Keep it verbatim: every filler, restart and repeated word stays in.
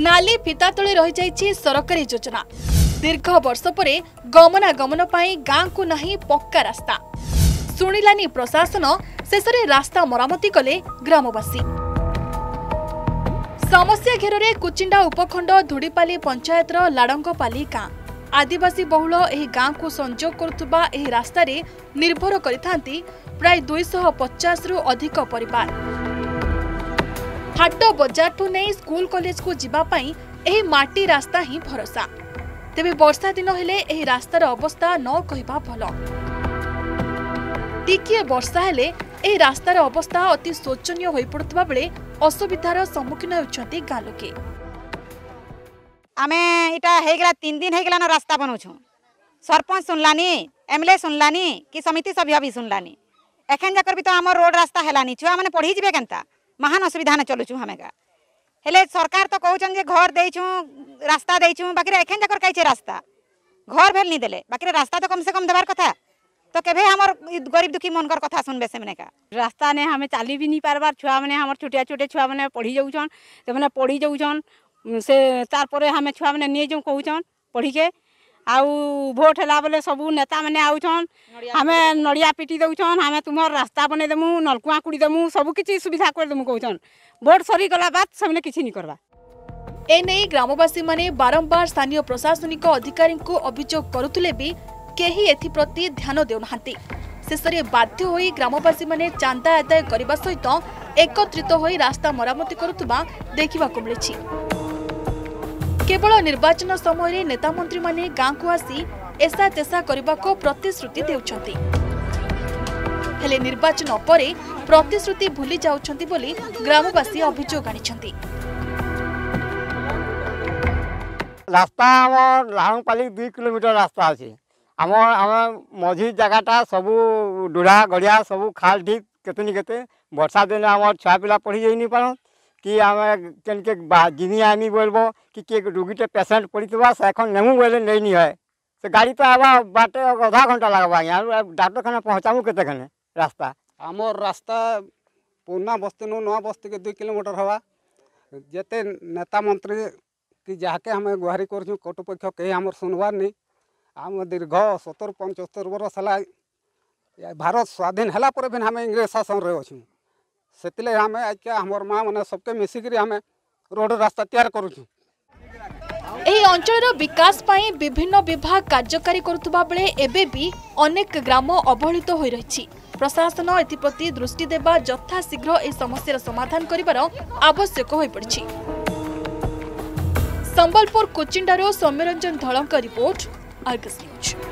नाली फिता तले रही जाइछि सरकारी योजना। दीर्घ वर्ष परे गमनागमन पाई गाँ को नहीं पक्का रास्ता। सुनिलानी प्रशासन, शेषरे रास्ता मरामती कले ग्रामवासी। समस्या घेर कुचिंडा उपखंड धुड़ीपाली पंचायतर लाडंगपाली गाँ। आदिवासी बहुल एही गाँ को संजोग करुवा एही रास्ता रे निर्भर करिथांती प्राय दुई सौ पचास रु अधिक परिवार। हाट बजार ठू नहीं स्कूल कॉलेज को जीवा पाई एही माटी रास्ता ही भरोसा। तेबे वर्षा दिन हेले एही रास्तार अवस्था न कहिबा भल। टिकिए वर्षा हेले एही रास्तार अवस्था अति शोचनीय होई पड़ुतबा बेले असुविधार सम्मुखीन होउछंती गाँ लोके। आमे इटा हेगला तीन दिन हेगला न रास्ता बनौछु। सरपंच सुनलानी, एमएलए सुनलानी कि समिति सभ्य भी सुनलानी। एखन जाकर भी तो हमर रोड रास्ता हेलानी। छुआ माने पढ़ी जिबे केनता महान असुविधा न चलुछु हमेगा। हेले सरकार तो कहउछन जे घर देइछु, रास्ता देइछु, बाकी एखन जाकर काइछे रास्ता घर भेल नी देले, बाकी रास्ता तो कम से कम देबार कथा। तो केभे हमर गरीब दुखी मनकर कथा सुनबे से मने का रास्ता ने हमें चाली भी नहीं पारबार। छुआ माने हमर छोटे छोटे छुआ माने पढ़ी जाउछन, से माने पढ़ी जाउछन से तार परे हमें छुआ माने नहीं जाऊ कहउछन पढ़ी के। आउ भोट हेला बेले सबू नेता माने आउछन, हमें नड़िया पिटी दउछन, हमें तुमर रास्ता बने देमु, नलकुआ कुड़ी देमु, सब किछि सुविधा कर देमु कहउछन। भोट सरी गला बाद सबने किछि नहीं करबा। एने ग्रामवासी माने बारंबार स्थानीय प्रशासनिक अधिकारी को अभियोग करुतले भी केही एथि प्रति ध्यान देउनाहांती। शेषरे बाध्य होई ग्रामवासी माने चांदा आदाय करबा सहित एकत्रित होई रास्ता मरामती करुतबा देखिबाकु मिलिछि। केवल निर्वाचन समय नेता मंत्री माने गाँ को आसी एसा तेसा करबा को प्रतिश्रुति देउछंती, हेले निर्वाचन परे प्रतिश्रुति भूली जाउछंती बोली ग्रामवासी अभियोग आनिछंती। रास्ता हमर लाडंगपाली दुई किलोमीटर रास्ता अछि। आम आम मझी जगहटा सबू डुढ़ा गड़िया सबू खाल ठीक केतनी केते वर्षा दिन आम छुआ पिला पढ़ी जाई नहीं पारन कि आम केन के जिनी आनी बोलबो कि के रोगीटे पेसेंट पड़ीवा से एखन नेमु बोले नहीं नहीं है से गाड़ी तो आवा बाटे आधा घंटा लगवा यहाँ डाक्तरखाना पहुँचाबू केते खने रास्ता। आमर रास्ता पुना बस्ती नु नवा बस्ती के दुई किलोमीटर हवा। जेते नेता मंत्री कि जाके हमें गुहारी कर कटुपक्ष कहीं आमर सुनवार नहीं। आम दीर्घ सत्तर पंचहत्तर वर्ष है भारत स्वाधीन है पर भी हमें इंग्रेज शासन रे अच्छू। से आम आज हमर माँ मैंने सबके मिसिक हमें रोड रास्ता तैयार करुँ। एही अंचलर विकास पाई विभिन्न विभाग कार्यकारी करुवा बेले एबे भी अनेक ग्राम अवहेलित होई रहिछि। प्रशासन एथिप्रति दृष्टि देबा यथा शीघ्र ए समस्यार समाधान करिवार आवश्यक होई पड़िछि। संबलपुर कुचिंडारो सौम्यरंजन धलंक रिपोर्ट, आर्गस न्यूज।